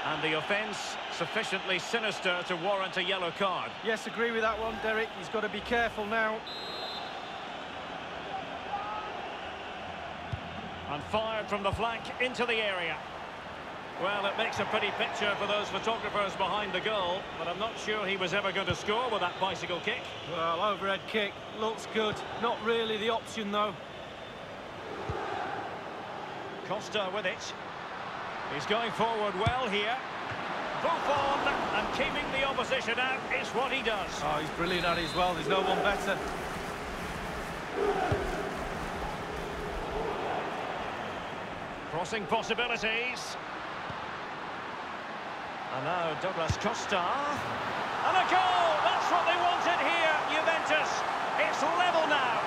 And the offence sufficiently sinister to warrant a yellow card. Yes, agree with that one, Derek. He's got to be careful now. And fired from the flank into the area. Well, it makes a pretty picture for those photographers behind the goal, but I'm not sure he was ever going to score with that bicycle kick. Well, overhead kick, looks good. Not really the option, though. Costa with it. He's going forward well here. Buffon, and keeping the opposition out is what he does. Oh, he's brilliant at it as well. There's no one better. Crossing possibilities. And now Douglas Costa. And a goal! That's what they wanted here, Juventus. It's level now.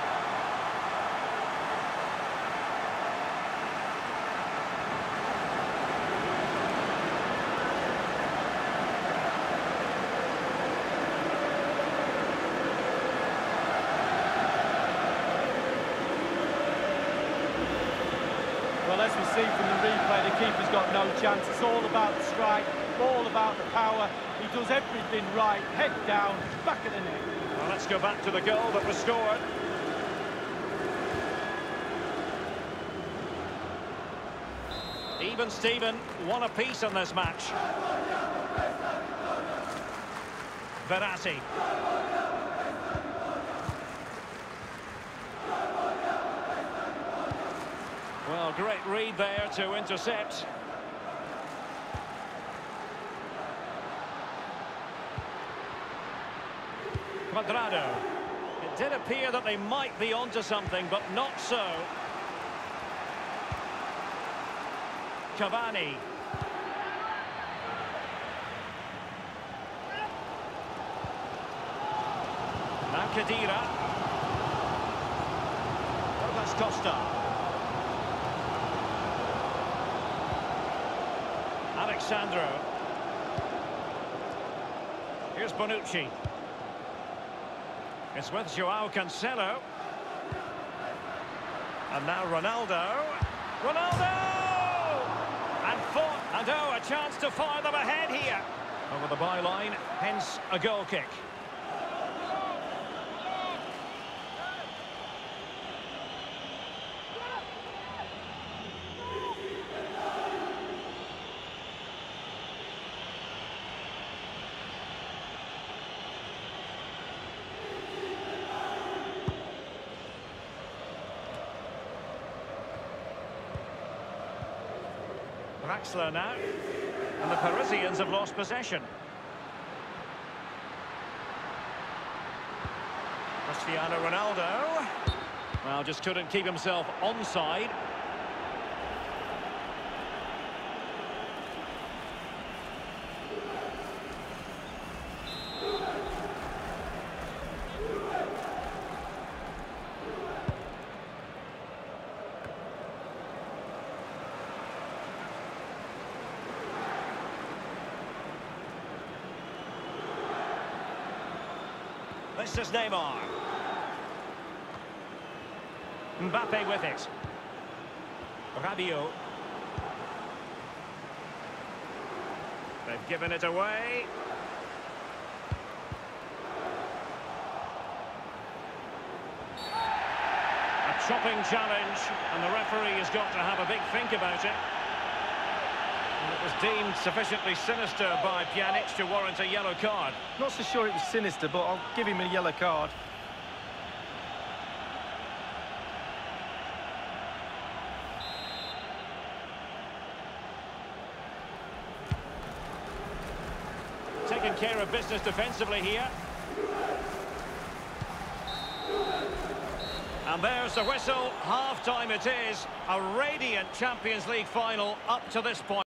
Well, as we see from the replay, the keeper's got no chance. It's all about the strike, all about the power. He does everything right. Head down, back of the net. Well, let's go back to the goal that was scored. Even Steven, one apiece in this match. Verratti. Well, great read there to intercept. Quadrado. It did appear that they might be onto something, but not so. Cavani. Now Khedira. Douglas Costa. Alexandro. Here's Bonucci. It's with Joao Cancelo. And now Ronaldo. Ronaldo! And fought. And oh, a chance to fire them ahead here. Over the byline, hence a goal kick. Draxler now, and the Parisians have lost possession. Cristiano Ronaldo, well, just couldn't keep himself onside. This is Neymar. Mbappe with it. Rabiot. They've given it away. A chopping challenge, and the referee has got to have a big think about it. And it was deemed sufficiently sinister by Pjanic to warrant a yellow card. Not so sure it was sinister, but I'll give him a yellow card. Taking care of business defensively here. And there's the whistle. Half-time it is. A radiant Champions League final up to this point.